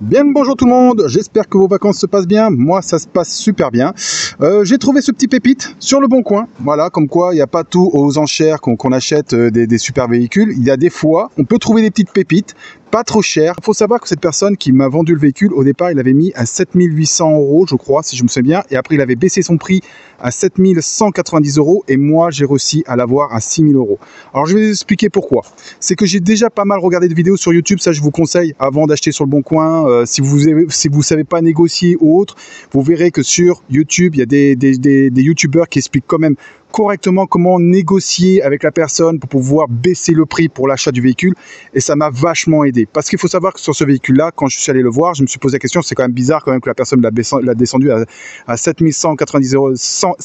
Bien le bonjour tout le monde, j'espère que vos vacances se passent bien, moi ça se passe super bien. J'ai trouvé ce petit pépite sur le bon coin, voilà, comme quoi il n'y a pas tout aux enchères qu'on achète des super véhicules, il y a des fois, on peut trouver des petites pépites, pas trop cher. Il faut savoir que cette personne qui m'a vendu le véhicule, au départ il avait mis à 7800 € je crois, si je me souviens bien, et après il avait baissé son prix à 7190 € et moi j'ai réussi à l'avoir à 6000 €. Alors je vais vous expliquer pourquoi. C'est que j'ai déjà pas mal regardé de vidéos sur YouTube, ça je vous conseille avant d'acheter sur le bon coin. Si vous savez pas négocier ou autre, vous verrez que sur YouTube il y a des youtubeurs qui expliquent quand même correctement comment négocier avec la personne pour pouvoir baisser le prix pour l'achat du véhicule, et ça m'a vachement aidé parce qu'il faut savoir que sur ce véhicule là, quand je suis allé le voir, je me suis posé la question, c'est quand même bizarre quand même que la personne l'a descendu à 7190 €,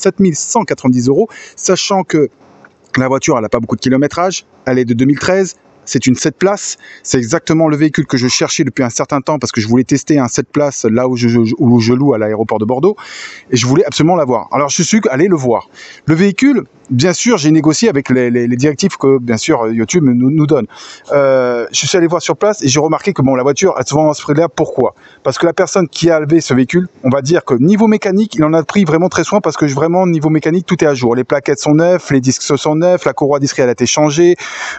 7190 €, sachant que la voiture elle n'a pas beaucoup de kilométrage, elle est de 2013. C'est une 7 places, c'est exactement le véhicule que je cherchais depuis un certain temps parce que je voulais tester un 7 places là où je loue à l'aéroport de Bordeaux et je voulais absolument l'avoir. Alors je suis allé le voir. Le véhicule, bien sûr, j'ai négocié avec les directives que bien sûr YouTube nous donne. Je suis allé voir sur place et j'ai remarqué que bon, la voiture a souvent ce prix-là. Pourquoi? Parce que la personne qui a levé ce véhicule, on va dire que niveau mécanique, il en a pris vraiment très soin parce que vraiment niveau mécanique, tout est à jour. Les plaquettes sont neuves, les disques sont neufs, la courroie disque elle a été changée,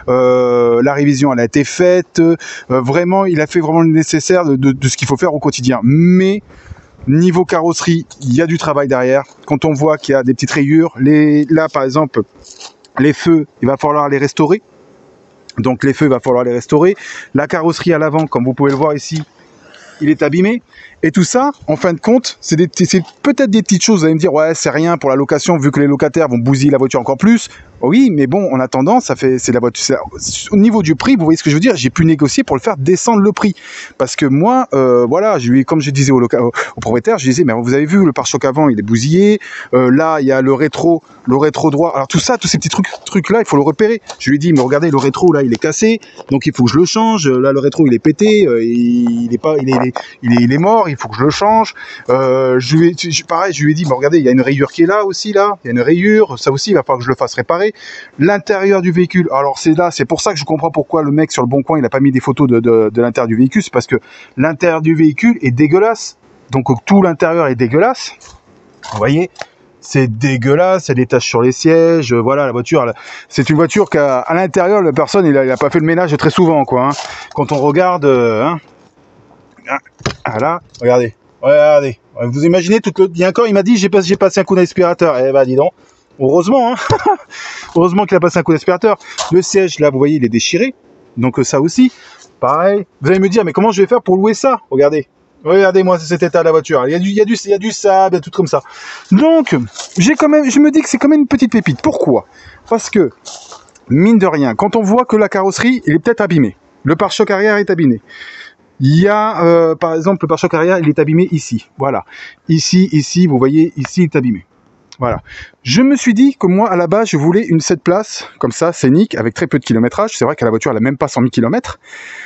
la révision elle a été faite, vraiment il a fait vraiment le nécessaire de ce qu'il faut faire au quotidien. Mais niveau carrosserie, il y a du travail derrière. Quand on voit qu'il y a des petites rayures, là par exemple, les feux, il va falloir les restaurer. Donc les feux, il va falloir les restaurer. La carrosserie à l'avant, comme vous pouvez le voir ici, il est abîmé. Et tout ça, en fin de compte, c'est peut-être des petites choses. Vous allez me dire, ouais, c'est rien pour la location, vu que les locataires vont bousiller la voiture encore plus. Oui, mais bon, en attendant, c'est la voiture. Au niveau du prix, vous voyez ce que je veux dire, j'ai pu négocier pour le faire descendre le prix. Parce que moi, voilà, comme je disais au propriétaire, je disais, mais vous avez vu, le pare-choc avant, il est bousillé. Là, il y a le rétro droit. Alors tout ça, tous ces petits trucs-là, il faut le repérer. Je lui ai dit, mais regardez, le rétro, là, il est cassé. Donc il faut que je le change. Là, le rétro, il est pété. Il est mort. Il faut que je le change. Pareil, je lui ai dit, mais regardez, il y a une rayure qui est là aussi, là. Il y a une rayure. Ça aussi, il va falloir que je le fasse réparer. L'intérieur du véhicule, alors c'est pour ça que je comprends pourquoi le mec sur le bon coin il a pas mis des photos de l'intérieur du véhicule, c'est parce que l'intérieur du véhicule est dégueulasse, donc tout l'intérieur est dégueulasse, vous voyez, c'est dégueulasse, il y a des taches sur les sièges, voilà, la voiture, c'est une voiture qu'à l'intérieur la personne il a pas fait le ménage très souvent quoi, hein. Quand on regarde, voilà, regardez, vous imaginez tout le, il y a encore, il m'a dit j'ai passé un coup d'aspirateur, eh ben dis donc. Heureusement, hein. Heureusement qu'il a passé un coup d'aspirateur. Le siège, là, vous voyez, il est déchiré. Donc ça aussi, pareil. Vous allez me dire, mais comment je vais faire pour louer ça? Regardez-moi cet état de la voiture. Il y a du sable, il y a tout comme ça. Donc, je me dis que c'est quand même une petite pépite. Pourquoi? Parce que, mine de rien, quand on voit que la carrosserie, il est peut-être abîmé. Le pare-choc arrière est abîmé. Il y a, par exemple, le pare-choc arrière, il est abîmé ici. Voilà. Ici, vous voyez, ici, il est abîmé. Voilà. Je me suis dit que moi, à la base, je voulais une 7 places, comme ça, scénique, avec très peu de kilométrage. C'est vrai que la voiture, elle n'a même pas 100 000 km.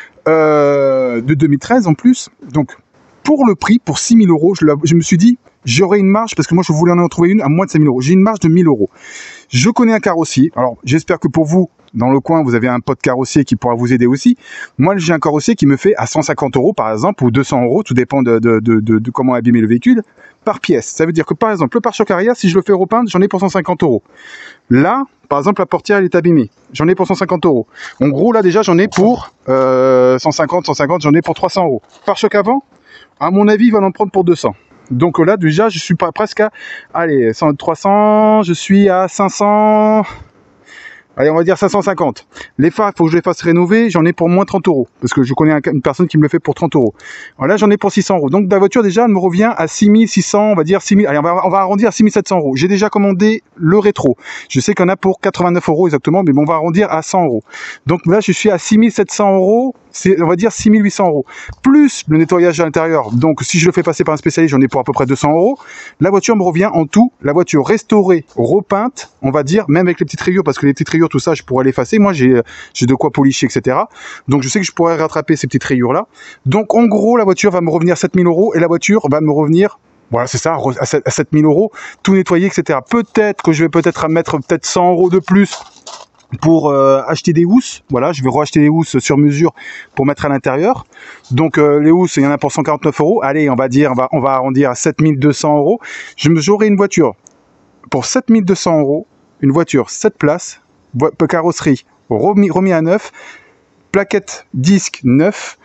De 2013 en plus. Donc, pour le prix, pour 6 000 €, je me suis dit, j'aurai une marge, parce que moi, je voulais en trouver une à moins de 5 000 €. J'ai une marge de 1 000 €. Je connais un carrossier. Alors, j'espère que pour vous, dans le coin, vous avez un pote carrossier qui pourra vous aider aussi. Moi, j'ai un carrossier qui me fait à 150 €, par exemple, ou 200 €, tout dépend de comment abîmer le véhicule, par pièce. Ça veut dire que, par exemple, le pare-choc arrière, si je le fais repeindre, j'en ai pour 150 €. Là, par exemple, la portière, elle est abîmée. J'en ai pour 150 €. En gros, là, déjà, j'en ai pour 150, j'en ai pour 300 €. Pare-choc avant, à mon avis, il va en prendre pour 200. Donc là, déjà, je suis presque à, allez, 300, je suis à 500... Allez, on va dire 550. Les phares, il faut que je les fasse rénover. J'en ai pour moins 30 €. Parce que je connais une personne qui me le fait pour 30 €. Alors là, j'en ai pour 600 €. Donc, la voiture, déjà, elle me revient à 6600, on va dire 6000. Allez, on va arrondir à 6700 €. J'ai déjà commandé le rétro. Je sais qu'on a pour 89 € exactement, mais bon, on va arrondir à 100 €. Donc là, je suis à 6700 €. On va dire 6800 €. Plus le nettoyage à l'intérieur. Donc, si je le fais passer par un spécialiste, j'en ai pour à peu près 200 €. La voiture me revient en tout. La voiture restaurée, repeinte, on va dire, même avec les petites rayures, parce que les petites rayures, tout ça, je pourrais l'effacer. Moi, j'ai de quoi policher, etc. Donc, je sais que je pourrais rattraper ces petites rayures-là. Donc, en gros, la voiture va me revenir 7000 € et la voiture va me revenir, voilà, c'est ça, à 7000 €, tout nettoyer, etc. Peut-être que je vais mettre 100 € de plus pour acheter des housses. Voilà, je vais racheter des housses sur mesure pour mettre à l'intérieur. Donc les housses, il y en a pour 149 €. Allez, on va dire, on va arrondir à 7200 €. J'aurai une voiture pour 7200 €, une voiture 7 places, carrosserie remis à neuf, plaquette disque neuf,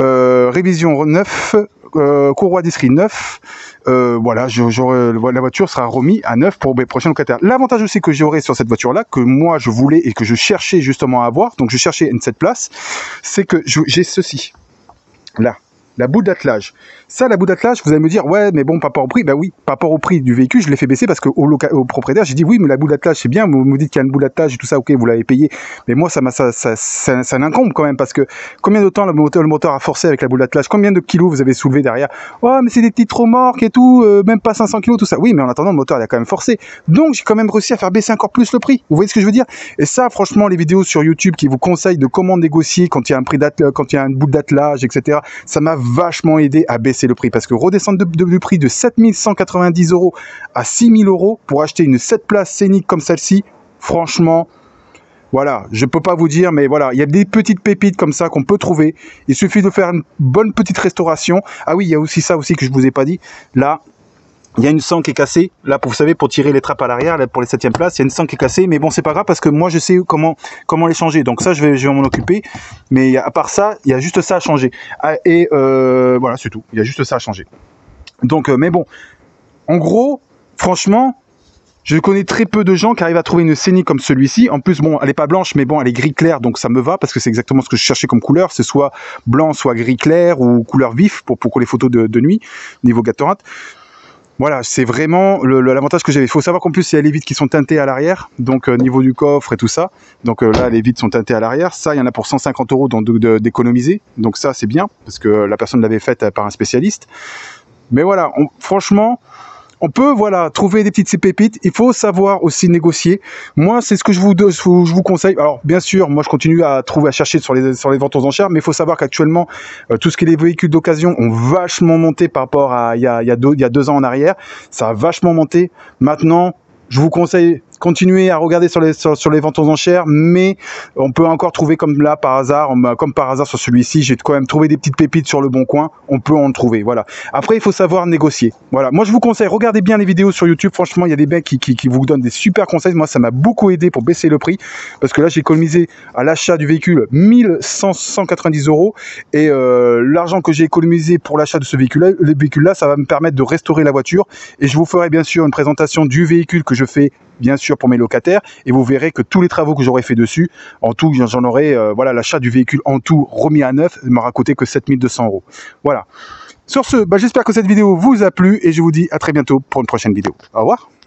révision neuf, courroie d'esserie neuf. Voilà, la voiture sera remise à neuf pour mes prochains locataires. L'avantage aussi que j'aurai sur cette voiture-là, que moi je voulais et que je cherchais justement à avoir, donc je cherchais une 7 places, c'est que j'ai ceci, là. La boue d'attelage. Ça, la boue d'attelage, vous allez me dire, ouais, mais bon, par rapport au prix, bah oui, par rapport au prix du véhicule, je l'ai fait baisser parce au propriétaire, j'ai dit, oui, mais la boue d'attelage, c'est bien, vous me dites qu'il y a une boue d'attelage et tout ça, ok, vous l'avez payé, mais moi, ça l'incombe quand même, parce que combien de temps le moteur a forcé avec la boue d'attelage, combien de kilos vous avez soulevé derrière? Oh, mais c'est des petites remorques et tout, même pas 500 kilos, tout ça. Oui, mais en attendant, le moteur, il a quand même forcé. Donc, j'ai quand même réussi à faire baisser encore plus le prix. Vous voyez ce que je veux dire? Et ça, franchement, les vidéos sur YouTube qui vous conseillent de comment négocier quand il y a un prix quand il y a une boue d'attelage, etc., ça m'a vachement aidé à baisser le prix, parce que redescendre du prix de 7190 € à 6000 € pour acheter une 7 places scénique comme celle-ci, franchement, voilà, je peux pas vous dire, mais voilà, il y a des petites pépites comme ça qu'on peut trouver. Il suffit de faire une bonne petite restauration. Ah oui, il y a aussi ça aussi que je vous ai pas dit. Là, il y a une sangle qui est cassée, là, vous savez, pour tirer les trappes à l'arrière, là, pour les 7e places, il y a une sangle qui est cassée, mais bon, c'est pas grave, parce que moi, je sais comment les changer, donc ça, je vais m'en occuper, mais à part ça, il y a juste ça à changer, et voilà, c'est tout, il y a juste ça à changer. Donc, mais bon, en gros, franchement, je connais très peu de gens qui arrivent à trouver une scénique comme celui-ci. En plus, bon, elle est pas blanche, mais bon, elle est gris clair, donc ça me va, parce que c'est exactement ce que je cherchais comme couleur, c'est soit blanc, soit gris clair, ou couleur vif, pour les photos de nuit, niveau Gatorade. Voilà, c'est vraiment l'avantage que j'avais. Il faut savoir qu'en plus, il y a les vitres qui sont teintées à l'arrière, donc niveau du coffre et tout ça. Donc là, les vitres sont teintées à l'arrière. Ça, il y en a pour 150 € d'économiser. Donc ça, c'est bien, parce que la personne l'avait faite par un spécialiste. Mais voilà, franchement, on peut trouver des petites pépites. Il faut savoir aussi négocier. Moi, c'est ce que je vous conseille. Alors, bien sûr, moi, je continue à chercher sur les ventes aux enchères, mais il faut savoir qu'actuellement, tout ce qui est les véhicules d'occasion ont vachement monté par rapport à il y a 2 ans en arrière. Ça a vachement monté. Maintenant, je vous conseille continuer à regarder sur les ventes aux enchères, mais on peut encore trouver comme là par hasard, sur celui-ci, j'ai quand même trouvé des petites pépites sur le bon coin, on peut en trouver, voilà. Après, il faut savoir négocier, voilà. Moi, je vous conseille, regardez bien les vidéos sur YouTube, franchement, il y a des mecs qui vous donnent des super conseils, moi, ça m'a beaucoup aidé pour baisser le prix, parce que là, j'ai économisé à l'achat du véhicule 1190 €, et l'argent que j'ai économisé pour l'achat de ce véhicule-là, ça va me permettre de restaurer la voiture, et je vous ferai bien sûr une présentation du véhicule que je fais bien sûr pour mes locataires, et vous verrez que tous les travaux que j'aurai fait dessus, en tout, j'en aurai, voilà, l'achat du véhicule en tout remis à neuf, il m'aura coûté que 7200 €. Voilà. Sur ce, j'espère que cette vidéo vous a plu, et je vous dis à très bientôt pour une prochaine vidéo. Au revoir.